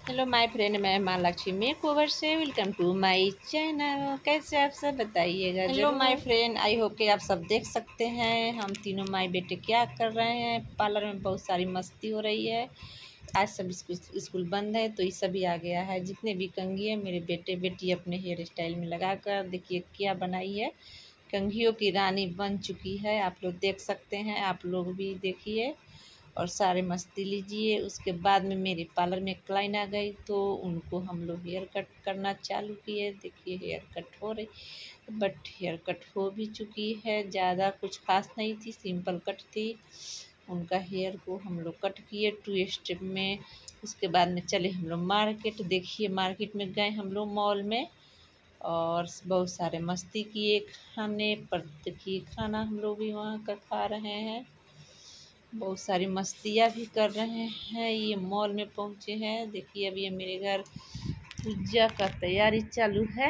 Hello my friend, मैं माँ Lakshmi makeover से वेलकम टू माय चैनल। कैसे आप सब बताइएगा। Hello my friend, I hope कि आप सब देख सकते हैं हम तीनों माई बेटे क्या कर रहे हैं। पार्लर में बहुत सारी मस्ती हो रही है। आज सब स्कूल बंद है तो ये सभी आ गया है। जितने भी कंघी है मेरे बेटे बेटी अपने हेयर स्टाइल में लगा कर देखिए क्या बनाई है। कंघियों की रानी बन चुकी है, आप लोग देख सकते हैं। आप लोग भी देखिए और सारे मस्ती लीजिए। उसके बाद में मेरे पार्लर में क्लाइन आ गई तो उनको हम लोग हेयर कट करना चालू किए। देखिए हेयर कट हो रही, बट हेयर कट हो भी चुकी है। ज़्यादा कुछ खास नहीं थी, सिंपल कट थी। उनका हेयर को हम लोग कट किए 2 स्टेप में। उसके बाद में चले हम लोग मार्केट। देखिए मार्केट में गए हम लोग मॉल में और बहुत सारे मस्ती किए खाने पर। देखिए खाना हम लोग भी वहाँ का खा रहे हैं, बहुत सारी मस्तियाँ भी कर रहे हैं। ये मॉल में पहुँचे हैं। देखिए अभी ये मेरे घर पूजा का तैयारी चालू है,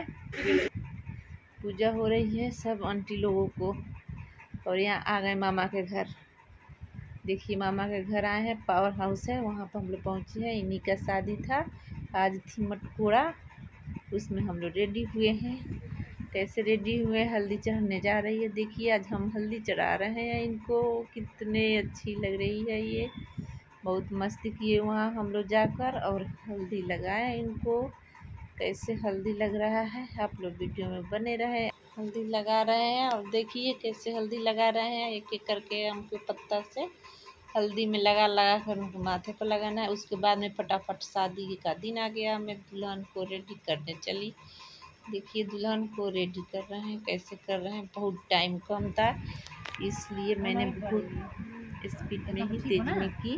पूजा हो रही है सब आंटी लोगों को। और यहाँ आ गए मामा के घर। देखिए मामा के घर आए हैं, पावर हाउस है वहाँ पर हम लोग पहुँचे हैं। इन्हीं का शादी था, आज थी मटकोड़ा, उसमें हम लोग रेडी हुए हैं। कैसे रेडी हुए, हल्दी चढ़ने जा रही है। देखिए आज हम हल्दी चढ़ा रहे हैं इनको। कितने अच्छी लग रही है ये, बहुत मस्ती किए वहाँ हम लोग जाकर और हल्दी लगाए इनको। कैसे हल्दी लग रहा है आप लोग वीडियो में बने रहे। हल्दी लगा रहे हैं और देखिए कैसे हल्दी लगा रहे हैं। एक एक करके हमको पत्ता से हल्दी में लगा लगा कर उनको माथे पर लगाना है। उसके बाद में फटाफट शादी का दिन आ गया, मैं दुल्हन को रेडी करने चली। देखिए दुल्हन को रेडी कर रहे हैं, कैसे कर रहे हैं। बहुत टाइम कम था इसलिए मैंने बहुत स्पीड में ही तेज में की।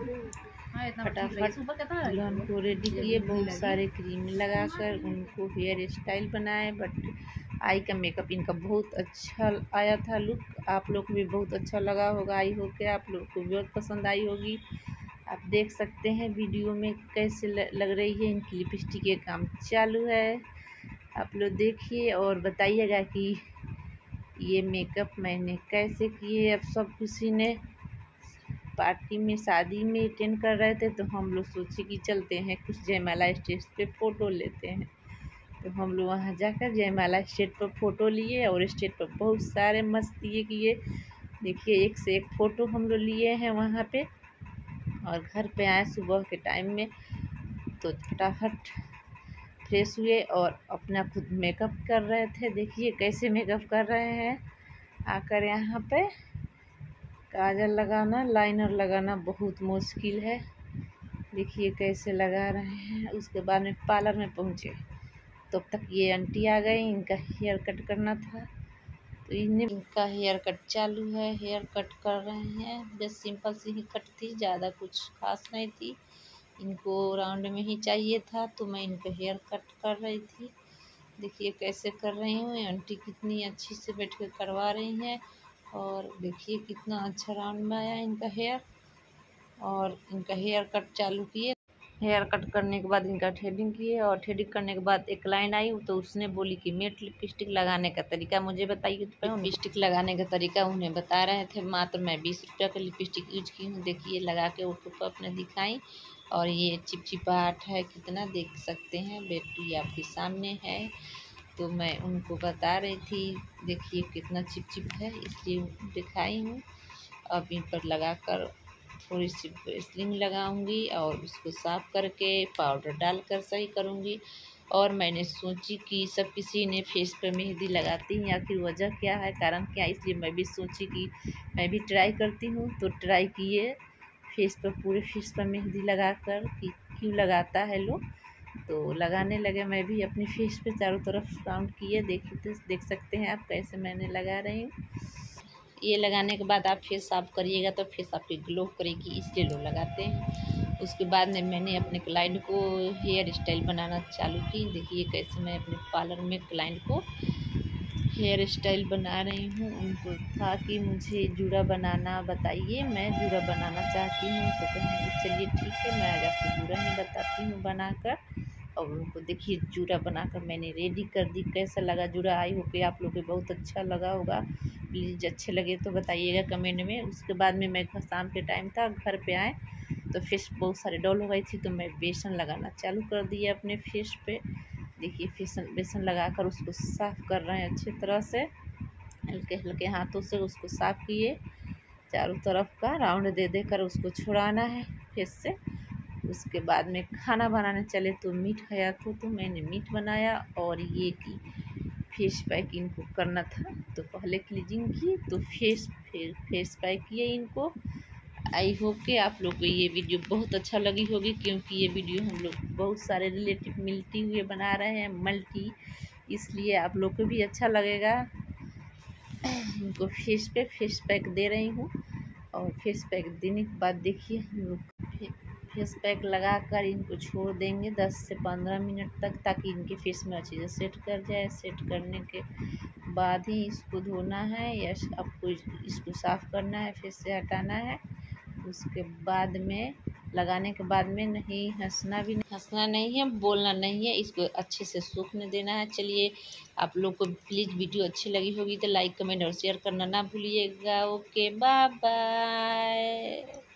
फटाफट दुल्हन को रेडी किए, बहुत सारे क्रीम लगाकर उनको हेयर स्टाइल बनाए। बट आई का मेकअप इनका बहुत अच्छा आया था लुक। आप लोग को भी बहुत अच्छा लगा होगा, आई हो के आप लोग को बहुत पसंद आई होगी। आप देख सकते हैं वीडियो में कैसे लग रही है। इनकी लिपस्टिक के काम चालू है, आप लोग देखिए और बताइएगा कि ये मेकअप मैंने कैसे किए। अब सब किसी ने पार्टी में शादी में अटेंड कर रहे थे तो हम लोग सोचे कि चलते हैं कुछ जयमाला स्टेज पे फ़ोटो लेते हैं। तो हम लोग वहाँ जाकर जयमाला स्टेज पर फ़ोटो लिए और स्टेज पर बहुत सारे मस्ती किए। देखिए एक से एक फ़ोटो हम लोग लिए हैं वहाँ पे। और घर पे आए सुबह के टाइम में तो फटाफट फ्रेश हुए और अपना खुद मेकअप कर रहे थे। देखिए कैसे मेकअप कर रहे हैं। आकर यहाँ पे काजल लगाना, लाइनर लगाना बहुत मुश्किल है। देखिए कैसे लगा रहे हैं। उसके बाद में पार्लर में पहुँचे तब तक ये आंटी आ गई, इनका हेयर कट करना था तो इनका हेयर कट चालू है। हेयर कट कर रहे हैं, बस सिंपल सी ही कट थी, ज़्यादा कुछ खास नहीं थी। इनको राउंड में ही चाहिए था तो मैं इनका हेयर कट कर रही थी। देखिए कैसे कर रही हूँ। आंटी कितनी अच्छी से बैठ कर करवा रही हैं और देखिए कितना अच्छा राउंड में आया इनका हेयर। और इनका हेयर कट चालू किए। हेयर कट करने के बाद इनका थ्रेडिंग किए और थ्रेडिंग करने के बाद एक लाइन आई तो उसने बोली कि मेट लिपस्टिक लगाने का तरीका मुझे बताइए। तो लिपस्टिक लगाने का तरीका उन्हें बता रहे थे। मात्र मैं 20 रुपये का लिपस्टिक यूज की हूँ। देखिए लगा के वो अपने दिखाई और ये चिपचिपाहट है कितना, देख सकते हैं। बैटरी आपके सामने है तो मैं उनको बता रही थी देखिए कितना चिपचिप है, इसलिए दिखाई हूँ। अब इन पर लगाकर थोड़ी सी वैसलीन लगाऊंगी और उसको साफ़ करके पाउडर डालकर सही करूंगी। और मैंने सोची कि सब किसी ने फेस पर मेहंदी लगाती हैं, आखिर वजह क्या है, कारण क्या, इसलिए मैं भी सोची कि मैं भी ट्राई करती हूँ। तो ट्राई किए फेस पर, पूरे फेस पर मेहंदी लगाकर कि क्यों लगाता है लोग। तो लगाने लगे मैं भी अपने फेस पे चारों तरफ राउंड किए। देख सकते हैं आप कैसे मैंने लगा रही हूँ। ये लगाने के बाद आप फेस साफ करिएगा तो फेस आपकी ग्लो करेगी, इसलिए लोग लगाते हैं। उसके बाद में मैंने अपने क्लाइंट को हेयर स्टाइल बनाना चालू की। देखिए कैसे मैं अपने पार्लर में क्लाइंट को हेयर स्टाइल बना रही हूँ। उनको था कि मुझे जूड़ा बनाना बताइए, मैं जूड़ा बनाना चाहती हूँ। तो कहेंगे चलिए ठीक है, मैं आज आपको जूड़ा ही बताती हूँ बनाकर। और उनको देखिए जूड़ा बनाकर मैंने रेडी कर दी। कैसा लगा जूड़ा, आई हो कि आप लोग को बहुत अच्छा लगा होगा। प्लीज़ अच्छे लगे तो बताइएगा कमेंट में। उसके बाद में मैं शाम के टाइम था, घर पे आए तो फेस बहुत सारे डॉल हो गई थी, तो मैं बेसन लगाना चालू कर दिया अपने फेस पे। देखिए बेसन लगाकर उसको साफ़ कर रहे हैं अच्छी तरह से, हल्के हल्के हाथों से उसको साफ़ किए। चारों तरफ का राउंड दे देकर उसको छुड़ाना है फेस से। उसके बाद में खाना बनाने चले तो मीट खाया तो मैंने मीट बनाया, और ये की फेस पैक इनको करना था, तो पहले क्लीजिंग की तो फिर फेस पैक किए इनको। आई होप कि आप लोग को ये वीडियो बहुत अच्छा लगी होगी, क्योंकि ये वीडियो हम लोग बहुत सारे रिलेटिव मिलती हुए बना रहे हैं मल्टी, इसलिए आप लोग को भी अच्छा लगेगा। इनको फेस पे फेस पैक दे रही हूँ, और फेस पैक देने के बाद देखिए हम लोग फेस पैक लगा कर इनको छोड़ देंगे 10 से 15 मिनट तक, ताकि इनके फेस में अच्छे से सेट कर जाए। सेट करने के बाद ही इसको धोना है या आपको इसको साफ़ करना है, फेस से हटाना है। उसके बाद में लगाने के बाद में नहीं हंसना नहीं है, बोलना नहीं है, इसको अच्छे से सूखने देना है। चलिए, आप लोग को प्लीज़ वीडियो अच्छी लगी होगी तो लाइक कमेंट और शेयर करना ना भूलिएगा। Okay, bye bye.